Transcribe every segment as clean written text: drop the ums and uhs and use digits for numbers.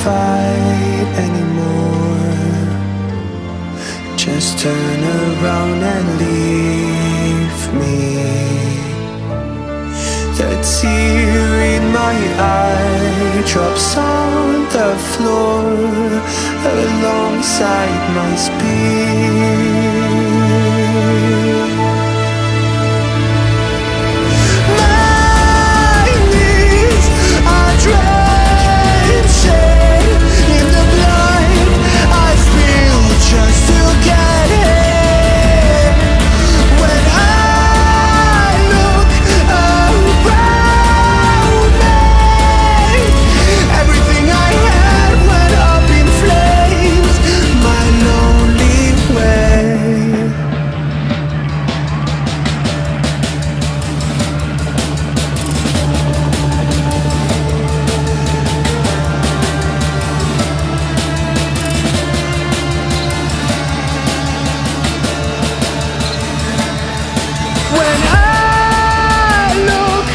fight anymore. Just turn around and leave me. The tear in my eye drops on the floor alongside my speed. My knees are drenched in the blood I spilled just to get here. When I look around me, everything I had went up in flames. My lonely way. When I look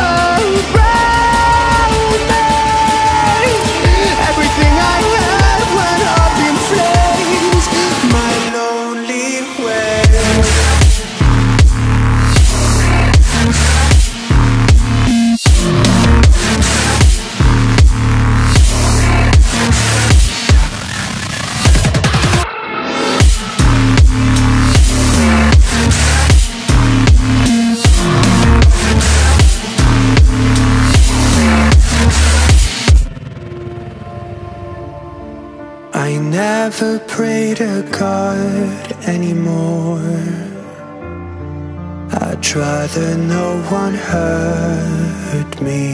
around me, everything I had went up in flames. My lonely way. I never pray to God anymore. I'd rather no one hurt me.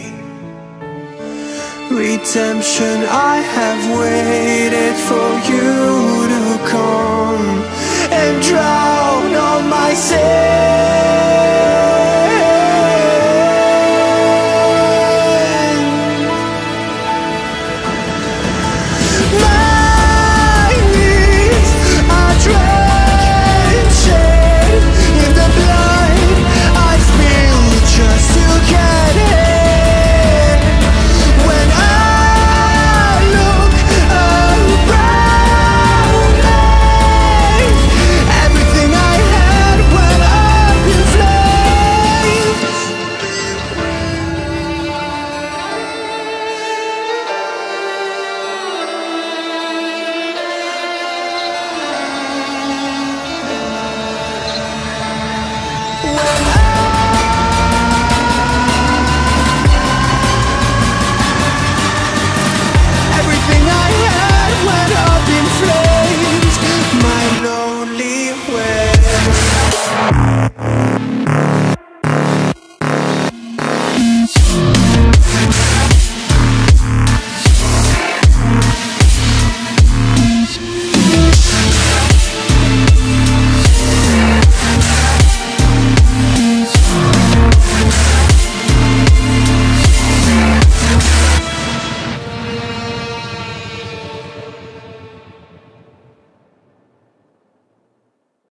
Redemption, I have waited for you to come and drown all my sins.